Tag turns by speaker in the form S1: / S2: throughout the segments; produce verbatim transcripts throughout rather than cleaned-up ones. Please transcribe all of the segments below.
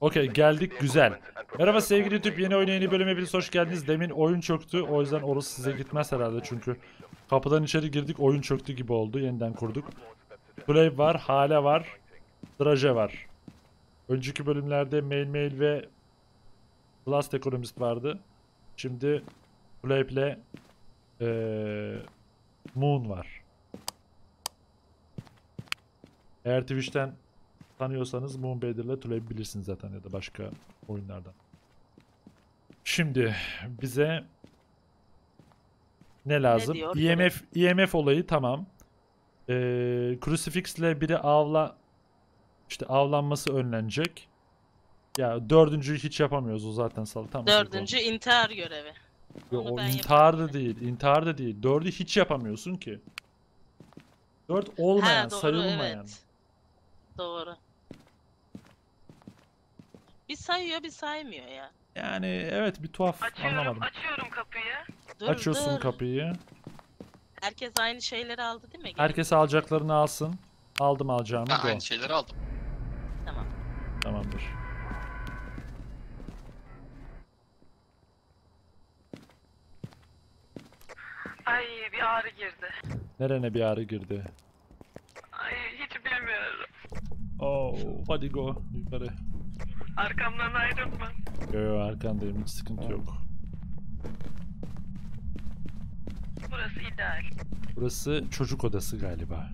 S1: Okey, geldik, güzel. Merhaba sevgili YouTube, yeni oyuna yeni bölüme hepiniz hoş geldiniz. Demin oyun çöktü, o yüzden orası size gitmez herhalde çünkü kapıdan içeri girdik, oyun çöktü gibi oldu, yeniden kurduk. Play var, Hale var, Draje var. Önceki bölümlerde Mail Mail ve Last Economist vardı. Şimdi Play Play ee, Moon var. Eğer Twitch'ten tanıyorsanız Moonbader'la Tulay bilirsiniz zaten ya da başka oyunlardan. Şimdi bize ne lazım?
S2: Ne
S1: E M F E M F olayı tamam. Ee, Crucifix'le biri avla işte avlanması önlenecek. Ya dördüncüyü hiç yapamıyoruz, o zaten salı tamam.
S2: Dördüncü intihar görevi.
S1: Yo,
S2: Onu
S1: o
S2: ben
S1: intihar da
S2: yaparım.
S1: değil, intihar da değil. Dördü hiç yapamıyorsun ki. Dört olmayan,
S2: Ha, doğru,
S1: sayılmayan.
S2: evet. Doğru. Bir sayıyor, bir saymıyor ya.
S1: Yani evet, bir tuhaf,
S3: Açıyorum,
S1: anlamadım.
S3: açıyorum kapıyı.
S2: Dur,
S1: Açıyorsun
S2: dur.
S1: kapıyı.
S2: Herkes aynı şeyleri aldı değil mi?
S1: Herkes alacaklarını alsın. Aldım alacağımı.
S4: Ha,
S1: Go.
S4: aynı şeyleri aldım.
S2: Tamam.
S1: Tamamdır.
S3: Ay bir ağrı girdi.
S1: Nerene bir ağrı girdi?
S3: Ay hiç bilmiyorum.
S1: Oh, hadi go yukarı.
S3: Arkamdan ayrılma.
S1: Yo yo, arkandayım, hiç sıkıntı yok.
S3: Burası ideal.
S1: Burası çocuk odası galiba.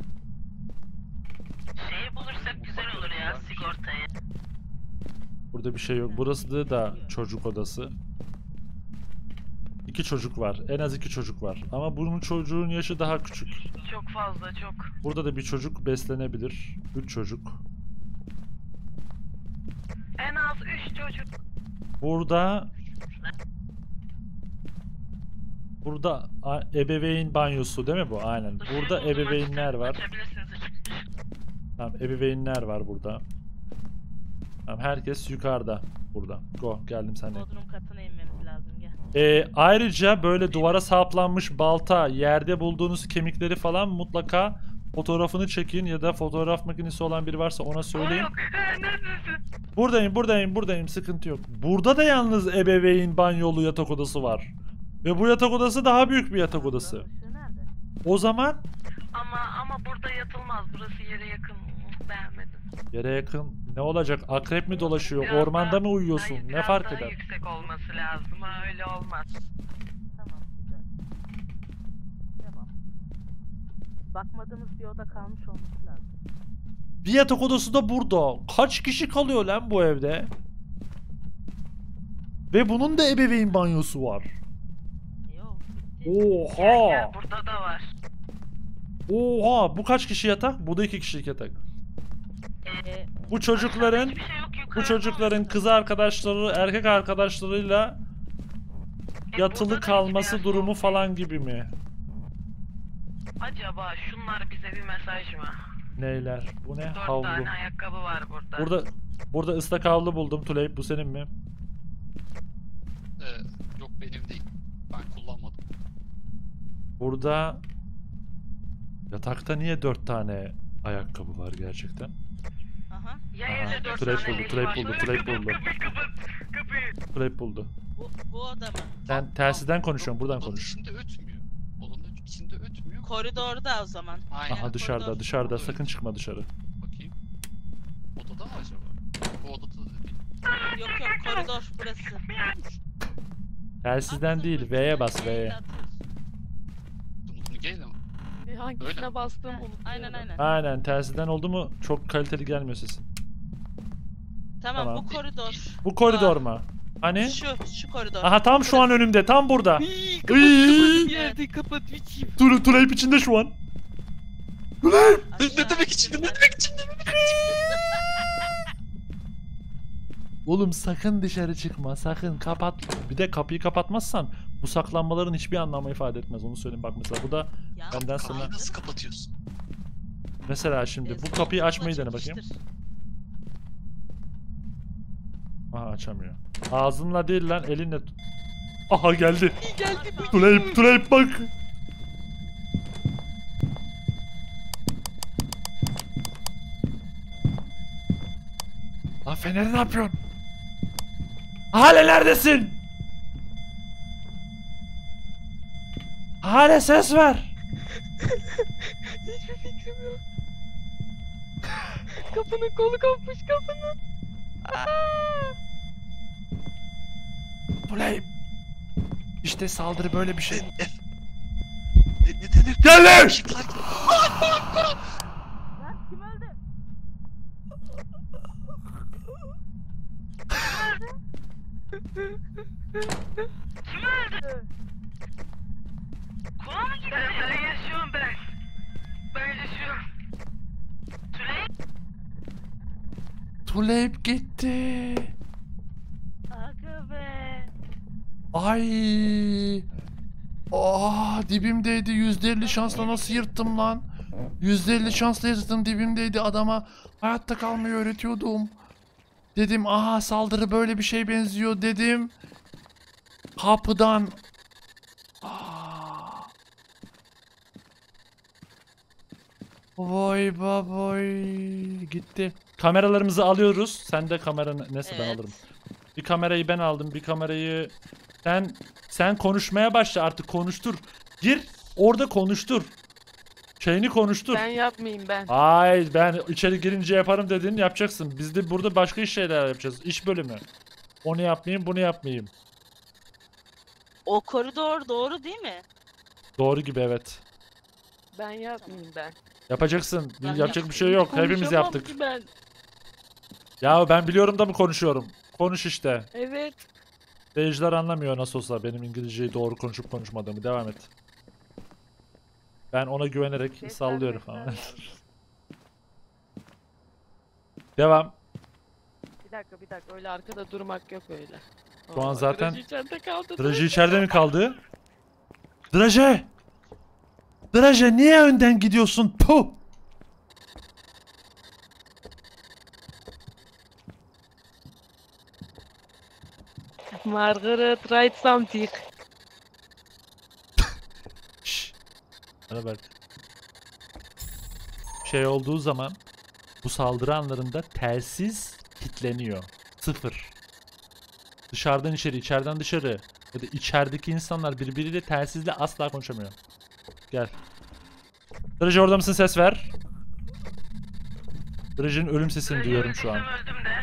S3: Şeyi bulursak güzel olur ya, sigortayı.
S1: Burada bir şey yok. Burası da çocuk odası. İki çocuk var. En az iki çocuk var. Ama bunun çocuğun yaşı daha küçük.
S3: Çok fazla, çok.
S1: Burada da bir çocuk beslenebilir. Üç çocuk.
S3: En az üç çocuk.
S1: Burada Burada a- ebeveyn banyosu değil mi bu? Aynen. Burada
S3: Şey buldum,
S1: ebeveynler
S3: açtım.
S1: var.
S3: Açabilirsiniz, açık.
S1: Tamam, ebeveynler var burada. Tamam, herkes yukarıda burada. Go, geldim sen de.
S2: Bodrum katına inmemiz lazım, gel.
S1: Ee, ayrıca böyle duvara saplanmış balta, yerde bulduğunuz kemikleri falan mutlaka fotoğrafını çekin ya da fotoğraf makinesi olan biri varsa ona
S3: O
S1: söyleyin.
S3: yok. Neredesin?
S1: Buradayım, buradayım, buradayım. Sıkıntı yok. Burada da yalnız ebeveyn banyolu yatak odası var. Ve bu yatak odası daha büyük bir yatak odası.
S2: Işığı nerede?
S1: O zaman
S3: Ama ama burada yatılmaz. Burası yere yakın. Beğenmedim.
S1: yere yakın ne olacak? Akrep mi dolaşıyor?
S3: Biraz
S1: Ormanda
S3: daha-
S1: mı uyuyorsun?
S3: Hayır,
S1: Ne
S3: biraz
S1: fark
S3: daha
S1: eder?
S3: yüksek olması lazım. Ha, öyle olmaz.
S2: Tamam, güzel. Devam. Bakmadığımız bir oda kalmış olması lazım.
S1: Bir yatak odası da burada. Kaç kişi kalıyor lan bu evde? Ve bunun da ebeveyn banyosu var.
S2: Yok. bitti.
S3: Gel
S1: Oha!
S3: gel, burada da var.
S1: Oha! Bu kaç kişi yatak? Bu da iki kişilik yatak.
S2: Ee,
S1: Bu çocukların
S3: Hiçbir şey yok,
S1: bu
S3: yukarıda
S1: çocukların
S3: olsun.
S1: kız arkadaşları erkek arkadaşlarıyla
S3: E, burada da
S1: yatılı
S3: hiçbir
S1: kalması
S3: yer
S1: durumu
S3: yok.
S1: falan gibi mi?
S3: Acaba şunlar bize bir mesaj mı?
S1: Neyler? Bu ne?
S3: Dört
S1: Havlu.
S3: tane ayakkabı var burada.
S1: Burada burada ıslak havlu buldum. Tuleyp, bu senin mi?
S4: Ee, yok benim değil. Ben kullanmadım.
S1: Burada yatakta niye dört tane ayakkabı var gerçekten?
S2: aha.
S3: Ya
S1: Aha,
S3: evde dört
S1: Tuleyp
S3: tane
S1: buldu,
S3: leş
S1: Tuleyp
S3: var.
S1: buldu,
S3: Şöyle
S1: Tuleyp
S3: kapat,
S1: buldu.
S3: Kapıyı kapat, kapıyı.
S1: Tuleyp buldu.
S2: Bu, bu oda mı?
S1: Ben telsizden konuşuyorum.
S4: Yok,
S1: Buradan
S4: odanın
S1: konuş.
S4: içinde ötmüyor. Odanın içinde ötmüyor.
S2: Koridorda o zaman.
S4: Aynen.
S1: Aha, dışarıda, dışarıda.
S4: Orada
S1: Sakın
S4: öyle.
S1: çıkma dışarı.
S4: Bakayım. Odada mı acaba? Bu odada da değil.
S2: Yok yok, koridor burası.
S1: Telsizden
S2: At
S1: değil,
S2: zımbırtı,
S1: V'ye bas,
S2: V'yle
S1: V'ye.
S2: atıyorsun.
S4: Bunu, bunu gel ama.
S5: Hangisine
S4: Öyle.
S5: bastığımı unutuyorum.
S2: Aynen aynen.
S1: Aynen, telsizden oldu mu çok kaliteli gelmiyor sesin.
S2: Tamam,
S1: Tamam.
S2: bu koridor.
S1: Bu koridor
S2: Aa,
S1: mu? Hani?
S2: Şu, şu koridor.
S1: Aha, tam şu an önümde, tam burada.
S5: Hii, kapat
S1: Iiii.
S5: kapat bir yerde kapat biçim.
S1: Tul Tuleyp içinde şu an.
S2: Aşağı
S4: Ne demek içinde?
S2: indim
S4: Ne
S2: ben.
S4: demek içinde?
S1: Oğlum sakın dışarı çıkma, sakın kapat. Bir de kapıyı kapatmazsan bu saklanmaların hiçbir anlamı ifade etmez, onu söyleyeyim. Bak mesela bu da
S2: Ya,
S1: benden sonra
S4: Kapıyı nasıl kapatıyorsun?
S1: mesela şimdi bu
S2: Ee,
S1: kapıyı
S2: sol
S1: açmayı
S2: tıkla
S1: dene bakayım.
S2: çekiştir.
S1: Aha, açamıyor. Ağzınla değil lan, elinle tut. Aha, geldi.
S5: Geldi bu.
S1: Tuleyp, Tuleyp bak. Fener'i ne yapıyorsun? Hale neredesin? Hale ses ver.
S5: Hiçbir fikrim yok. Kapının kolu kopmuş kapının. Aa!
S1: Tuleyp. İşte saldırı böyle bir şey.
S4: Ne, ne denir?
S1: Gel lan!
S4: Işıklar.
S2: Kim öldü?
S3: Kim öldü? Kola mı gitti? Ben, ben yaşıyorum ben. Ben yaşıyorum. Tülay.
S1: Tuleyp gitti.
S2: Aga be.
S1: Ay. Aa, dibimdeydi. yüzde elli şansla nasıl yırttım lan? yüzde elli şansla yırttım, dibimdeydi. Adama hayatta kalmayı öğretiyordum. Dedim aha saldırı böyle bir şey benziyor dedim. Kapıdan. Aa. Vay baboy. Gitti. Kameralarımızı alıyoruz. Sen de kameranı neyse ben
S2: Evet.
S1: alırım. Bir kamerayı ben aldım. Bir kamerayı sen sen konuşmaya başla artık, konuştur. Gir orada konuştur. Şeyini konuştur.
S5: Ben yapmayayım ben.
S1: Ay ben içeri girince yaparım dedin, yapacaksın. Biz de burada başka iş şeyler yapacağız. İş bölümü. Onu yapmayayım, bunu yapmayayım.
S2: O koridor doğru değil mi?
S1: Doğru gibi, evet.
S5: Ben yapmayayım ben.
S1: Yapacaksın.
S2: Ben
S1: Yapacak
S2: yap-
S1: bir şey yok. Hepimiz
S5: Konuşamam
S1: yaptık.
S5: ki ben.
S1: Ya ben biliyorum da mı konuşuyorum? Konuş işte.
S5: Evet.
S1: Seyirciler anlamıyor nasıl olsa benim İngilizceyi doğru konuşup konuşmadığımı. Devam et. Ben ona güvenerek
S5: Sesler
S1: sallıyorum
S5: sesler.
S1: falan. Devam.
S5: Bir dakika bir dakika öyle arkada durmak yok öyle.
S1: Şu an
S5: Aa,
S1: zaten-
S5: Draji içeride kaldı.
S1: Draje içeride mi kaldı? Draje! Draje niye önden gidiyorsun? Puh!
S5: Margaret write something.
S1: Şşş. Bana bak. Şey olduğu zaman bu saldırı anlarında telsiz kilitleniyor. Sıfır. Dışarıdan içeri, içeriden dışarı. Ya da içerideki insanlar birbiriyle telsizle asla konuşamıyor. Gel. Draje orada mısın? Ses ver. Draje'nin ölüm sesini duyuyorum şu an.
S3: Öldüm de.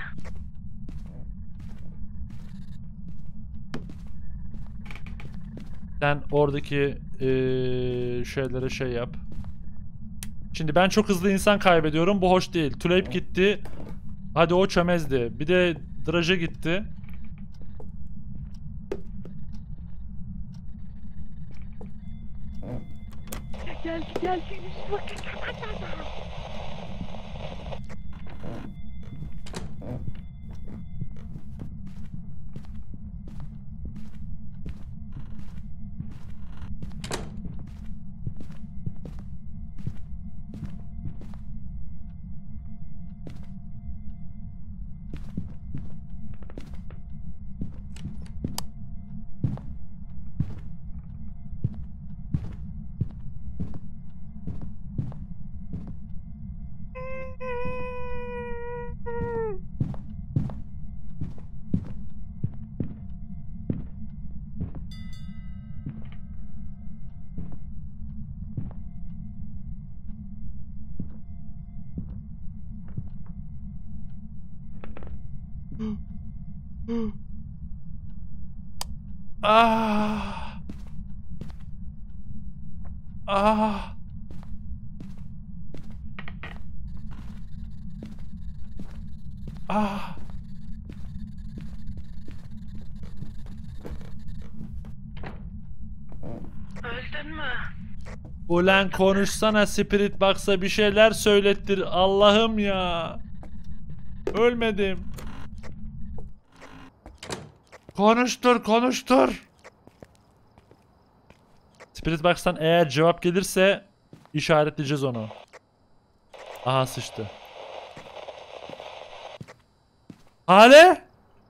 S1: Sen oradaki eee, şeylere şey yap. Şimdi ben çok hızlı insan kaybediyorum. Bu hoş değil. Tuleyp gitti. Hadi o çömezdi. Bir de Draje gitti.
S5: Gel gel gel. Bak.
S1: Ah. Ah. Ah.
S3: Öldün mü?
S1: Ulan konuşsana, Spirit Box'a bir şeyler söylettir. Allah'ım ya. Ölmedim. Konuştur, konuştur. Spirit Box'tan eğer cevap gelirse işaretleyeceğiz onu. Aha sıçtı. Hale?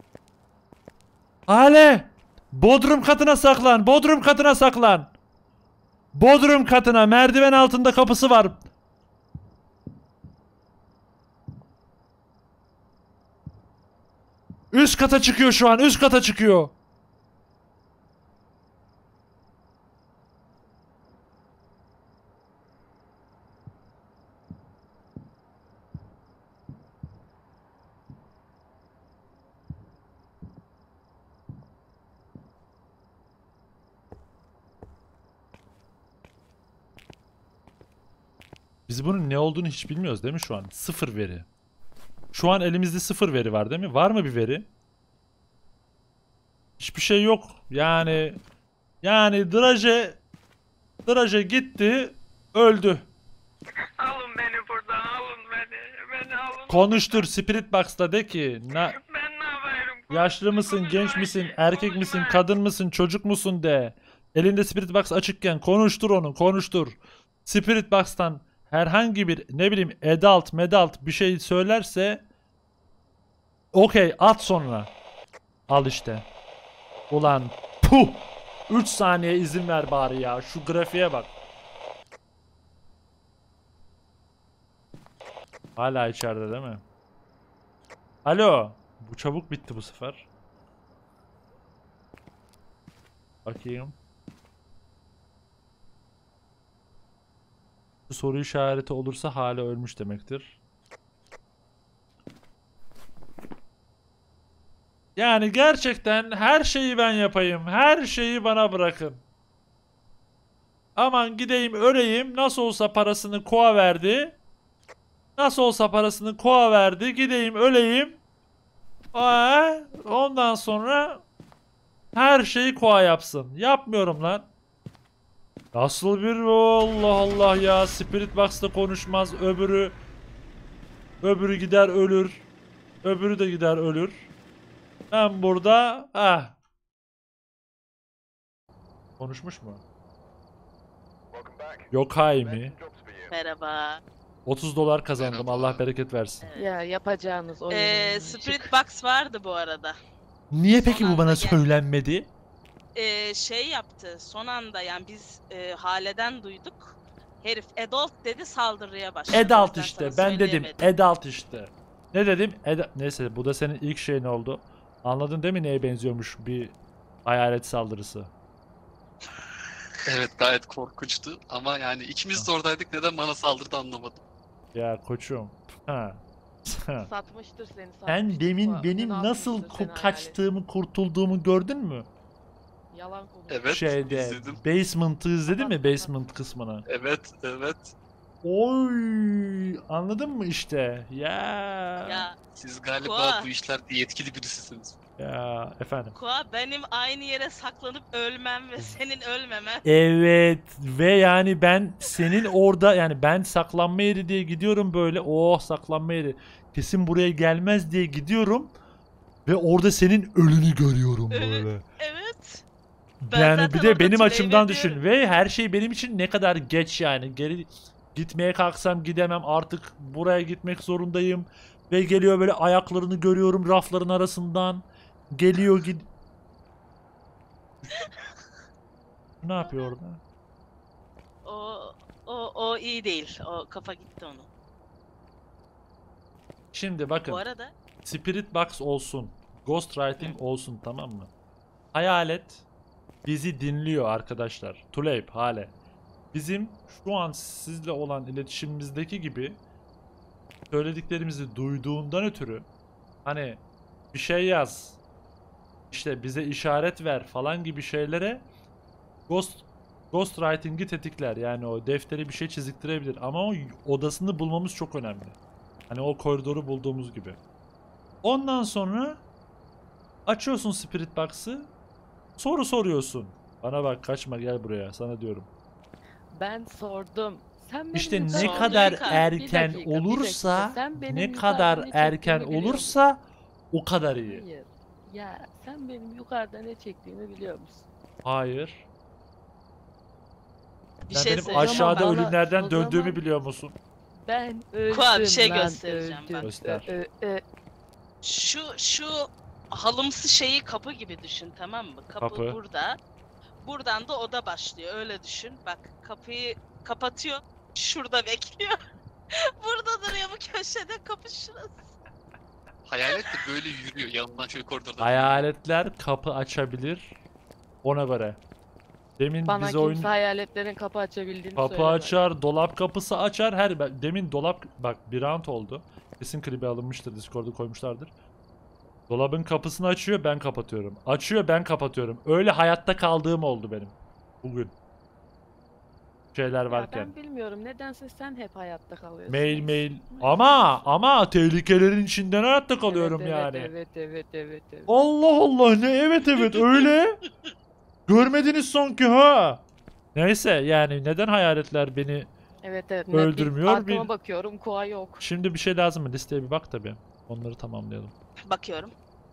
S1: Hale? Bodrum katına saklan. Bodrum katına saklan. Bodrum katına, merdiven altında kapısı var. Üst kata çıkıyor şu an. Üst kata çıkıyor. Biz bunun ne olduğunu hiç bilmiyoruz değil mi şu an? Sıfır veri. Şu an elimizde sıfır veri var değil mi? Var mı bir veri? Hiçbir şey yok. Yani yani Draje Draje gitti, öldü.
S3: Alın beni buradan, alın beni. Beni alın.
S1: Konuştur Spirit Box'ta de ki na,
S3: Ben ne yapayım?
S1: yaşlı mısın,
S3: Konuşma
S1: genç misin,
S3: işte,
S1: erkek
S3: konuşma.
S1: misin, kadın mısın, çocuk musun de. Elinde Spirit Box açıkken konuştur onu, konuştur. Spirit Box'tan herhangi bir ne bileyim adult, medalt bir şey söylerse okey at sonra. Al işte. Ulan puh. üç saniye izin ver bari ya. Şu grafiğe bak. Hala içeride değil mi? Alo. Bu çabuk bitti bu sefer. Bakayım. Bu soru işareti olursa hala ölmüş demektir. Yani gerçekten her şeyi ben yapayım. Her şeyi bana bırakın. Aman gideyim öleyim. Nasıl olsa parasını Koa verdi. Nasıl olsa parasını Koa verdi. Gideyim öleyim. Aa, ondan sonra her şeyi Koa yapsın. Yapmıyorum lan. Nasıl bir Allah Allah ya. Spirit Box'ta konuşmaz. Öbürü öbürü gider ölür. Öbürü de gider ölür. Ben burada ah. Konuşmuş mu? Yok hay mi?
S2: Merhaba.
S1: otuz dolar kazandım.
S4: Merhaba.
S1: Allah bereket versin.
S5: Ya yapacağınız oyun.
S2: Ee, Spirit Box vardı bu arada.
S1: Niye peki
S2: Son
S1: bu bana
S2: anda geldi.
S1: söylenmedi?
S2: Ee, şey yaptı son anda yani biz e, Hale'den duyduk. Herif adult dedi saldırıya başladı. O
S1: Adult
S2: yüzden
S1: işte.
S2: sana
S1: Ben dedim
S2: söyleyemedim.
S1: adult işte. Ne dedim? Eda- Neyse bu da senin ilk şeyin oldu. Anladın değil mi neye benziyormuş bir hayalet saldırısı?
S4: Evet gayet korkunçtu ama yani ikimiz de oradaydık neden bana saldırdı anlamadım.
S1: Ya koçum. Ha.
S5: Satmıştır seni.
S1: Sen
S5: satmıştır
S1: demin
S5: bu.
S1: benim
S5: Seni
S1: nasıl
S5: atmıştır
S1: ku-
S5: seni hayalet.
S1: kaçtığımı, kurtulduğumu gördün mü?
S5: Yalan konuş.
S4: Evet
S1: Şeyde
S4: izledim.
S1: basement'ı izledin mi
S5: Anlat,
S1: basement kısmını?
S4: Evet evet.
S1: Oy, anladın mı işte? Ya.
S2: Ya
S4: Siz galiba
S2: Koa.
S4: bu işlerde yetkili birisisiniz.
S1: Ya efendim.
S2: Koa benim aynı yere saklanıp ölmem ve senin ölmemen.
S1: Evet ve yani ben senin orada yani ben saklanma yeri diye gidiyorum böyle. Oh saklanma yeri. Kesin buraya gelmez diye gidiyorum. Ve orada senin ölünü görüyorum
S2: Evet.
S1: böyle.
S2: Evet. Ben
S1: Yani
S2: zaten
S1: bir de
S2: orada
S1: benim
S2: Tülay'ı
S1: açımdan
S2: bekliyorum.
S1: düşün ve her şey benim için ne kadar geç yani. Geri gitmeye kalksam gidemem artık buraya gitmek zorundayım. Ve geliyor böyle ayaklarını görüyorum rafların arasından. Geliyor gid... Ne yapıyor orada?
S2: O o o iyi değil. O kafa gitti onun.
S1: Şimdi bakın.
S2: Bu arada
S1: Spirit Box olsun. Ghostwriting olsun tamam mı? Hayalet bizi dinliyor arkadaşlar. Tuleyp Hale. Bizim şu an sizle olan iletişimimizdeki gibi söylediklerimizi duyduğundan ötürü hani bir şey yaz işte bize işaret ver falan gibi şeylere Ghost Ghostwriting'i tetikler. Yani o defteri bir şey çiziktirebilir ama o odasını bulmamız çok önemli. Hani o koridoru bulduğumuz gibi. Ondan sonra açıyorsun Spirit Box'ı. Soru soruyorsun. Bana bak kaçma gel buraya sana diyorum.
S5: Ben sordum. Sen benim
S1: İşte ne
S5: yukarıdan-
S1: kadar
S2: dakika,
S5: Bir
S1: erken
S5: dakika, bir dakika.
S1: olursa
S5: Sen benim
S1: ne
S5: yukarıdan
S1: kadar
S5: ne
S1: erken
S5: çektiğimi biliyor
S1: olursa o kadar iyi.
S5: musun? Hayır. Ya sen benim yukarıda ne çektiğimi biliyor musun?
S1: Hayır.
S2: bir
S1: Sen
S2: şey
S1: benim
S2: söyleyeceğim.
S1: aşağıda
S5: Bana-
S1: ölümlerden
S5: o
S1: döndüğümü
S5: zaman-
S1: biliyor musun?
S5: Ben öldüm
S2: Kuğa, bir şey
S5: lan,
S2: göstereceğim
S5: öldüm.
S2: bak.
S1: Göster.
S5: Ö- ö- ö-
S2: Şu şu halımsı şeyi kapı gibi düşün tamam mı? Kapı,
S1: Kapı.
S2: burada. Buradan da oda başlıyor. Öyle düşün. Bak kapıyı kapatıyor. Şurada bekliyor. Burada duruyor bu köşede kapı şurası.
S4: Hayalet de böyle yürüyor yanından şöyle koridorda.
S1: Hayaletler kapı açabilir. Ona göre. Demin
S5: Bana
S1: bize
S5: kimse
S1: oyun
S5: hayaletlerin kapı açabildiğini
S1: kapı
S5: söylemedi.
S1: açar, dolap kapısı açar. Her ben- demin dolap bak bir round oldu. Kesin klibi alınmıştır, Discord'a koymuşlardır. Dolabın kapısını açıyor, ben kapatıyorum. Açıyor, ben kapatıyorum. Öyle hayatta kaldığım oldu benim bugün. Şeyler
S5: Ya
S1: varken.
S5: ben bilmiyorum. Nedense sen hep hayatta kalıyorsun.
S1: Mail mail.
S5: Neyse.
S1: Ama ama tehlikelerin içinden hayatta kalıyorum
S5: evet,
S1: yani.
S5: Evet evet evet evet.
S1: Allah Allah ne evet evet öyle. Görmediniz sanki ha. Neyse yani neden hayaletler beni...
S5: Evet evet.
S1: Öldürmüyor,
S5: Arkama
S1: bir-
S5: bakıyorum. Koa yok.
S1: Şimdi bir şey lazım mı? Listeye bir bak tabi. Onları tamamlayalım.
S2: Bakıyorum.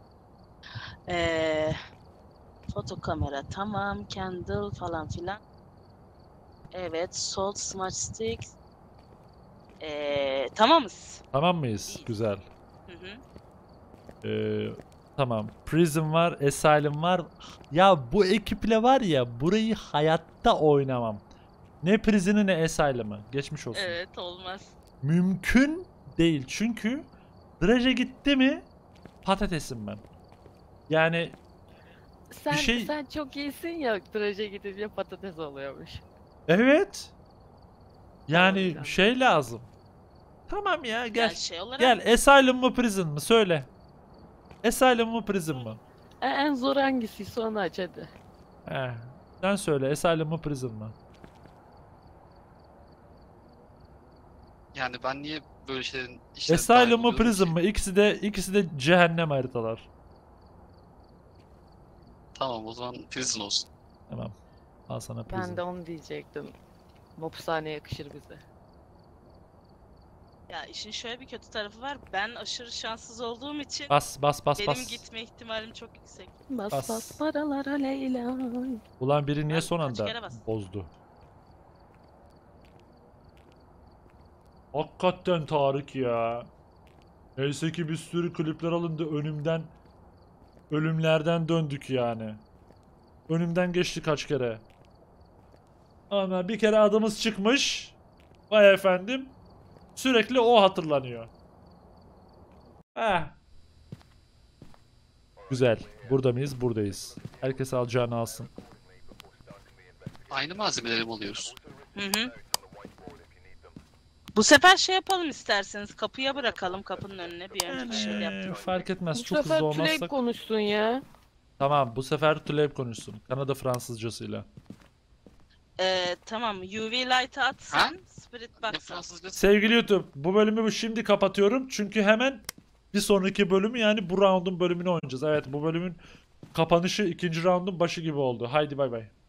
S2: Ee, foto kamera tamam. Candle falan filan. Evet. Salt smudge sticks. Ee, tamamız.
S1: Tamam mıyız?
S2: İyi.
S1: Güzel.
S2: Hı hı.
S1: Ee, tamam. Prison var, Asylum var. Ya bu ekiple var ya burayı hayatta oynamam. Ne Prison'ı ne Asylum'ı. Geçmiş olsun.
S2: Evet olmaz.
S1: Mümkün değil. Çünkü Draje gitti mi patatesim ben. Yani
S5: Sen
S1: şey-
S5: sen çok iyisin ya. Traje gidince patates oluyormuş.
S1: evet. Yani
S5: Tamam,
S1: şey lazım. Tamam ya gel.
S2: Yani şey olarak
S1: Gel Asylum mu Prison mı söyle. Asylum mu Prison mı?
S5: E, en zor hangisi? Onu aç hadi.
S1: He. Sen söyle Asylum mu Prison mı?
S4: Yani ben niye böyle şeylerin işlerine dahil
S1: Asylum mu
S4: oluyorum
S1: Prison
S4: ki?
S1: mı? İkisi de ikisi de cehennem haritalar.
S4: Tamam o zaman prison olsun.
S1: Tamam. Al sana Prison.
S5: Ben de onu diyecektim. Mopsane yakışır bize.
S2: ya işin şöyle bir kötü tarafı var. Ben aşırı şanssız olduğum için
S1: Bas bas bas
S2: benim
S1: bas.
S2: gitme ihtimalim çok yüksek.
S5: Bas
S1: Bas.
S5: bas, paralara Leyla.
S1: Ulan biri niye
S2: Ben
S1: son
S2: kaç
S1: anda
S2: kere bastım?
S1: bozdu? Hakikaten Tarık ya. Neyse ki bir sürü klipler alındı önümden. Ölümlerden döndük yani. Önümden geçti kaç kere. Ama bir kere adımız çıkmış. Vay efendim. Sürekli o hatırlanıyor. Heh. Güzel. Burada mıyız? Buradayız. Herkes alacağını alsın.
S4: Aynı malzemeleri mi alıyoruz?
S2: Hı hı. Bu sefer şey yapalım isterseniz. Kapıya bırakalım kapının önüne. Bir önceki şöyle
S1: Yani,
S2: yaptım.
S1: fark etmez.
S5: Bu
S1: Çok
S5: sefer
S1: hızlı
S5: Tülay
S1: olmazsak.
S5: konuşsun ya.
S1: Tamam bu sefer Tülay konuşsun. Kanada Fransızcasıyla.
S2: Ee, tamam. U V light'ı at sen.
S4: Ha?
S2: Spirit
S4: Ne
S2: box'a.
S4: Fransızca?
S1: Sevgili YouTube bu bölümü şimdi kapatıyorum. Çünkü hemen bir sonraki bölümü yani bu round'un bölümünü oynayacağız. Evet bu bölümün kapanışı ikinci round'un başı gibi oldu. Haydi bay bay.